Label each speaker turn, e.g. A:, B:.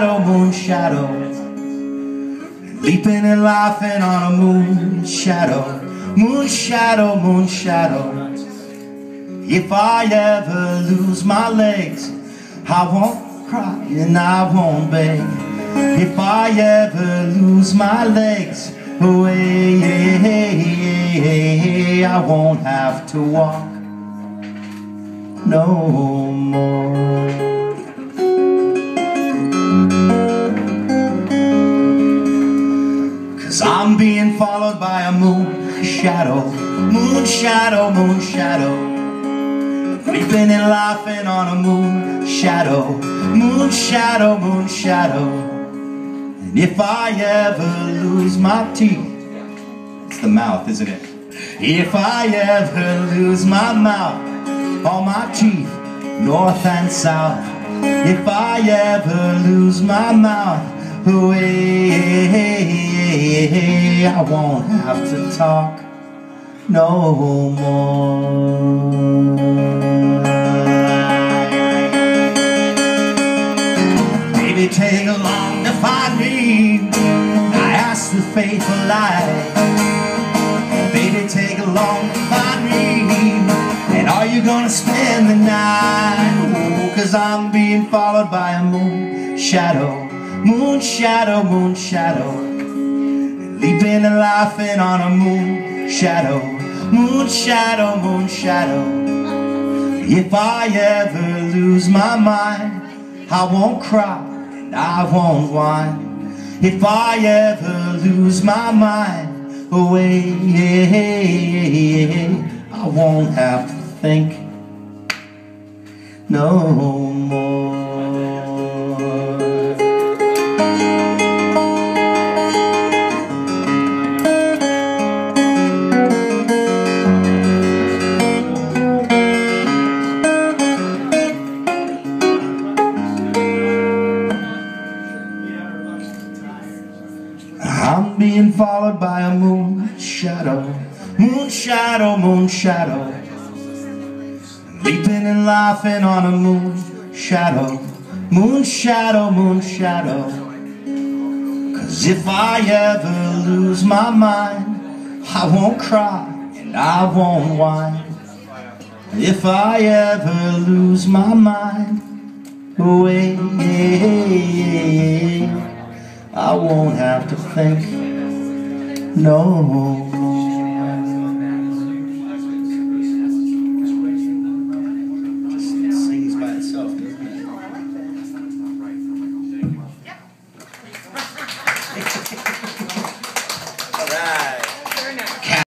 A: moon shadow, leaping and laughing on a moon shadow, moon shadow, moon shadow. If I ever lose my legs, I won't cry and I won't beg. If I ever lose my legs away, I won't have to walk no more. 'Cause I'm being followed by a moon shadow, moon shadow, moon shadow, leaping and laughing on a moon shadow, moon shadow, moon shadow. And if I ever lose my teeth, it's the mouth, isn't it? If I ever lose my mouth, all my teeth, north and south. If I ever lose my mouth away, I won't have to talk no more. Baby, take long to find me, I ask the faithful light. Baby, take long to find me, and are you gonna spend the night? Oh, 'cause I'm being followed by a moon shadow, moon shadow, moon shadow, leaping and laughing on a moon shadow, moon shadow, moon shadow. If I ever lose my mind, I won't cry and I won't whine. If I ever lose my mind away, I won't have to think no more. I'm being followed by a moon shadow, moon shadow, moon shadow, leaping and laughing on a moon shadow, moon shadow, moon shadow. 'Cause if I ever lose my mind, I won't cry and I won't whine. If I ever lose my mind away, I won't have to think no more.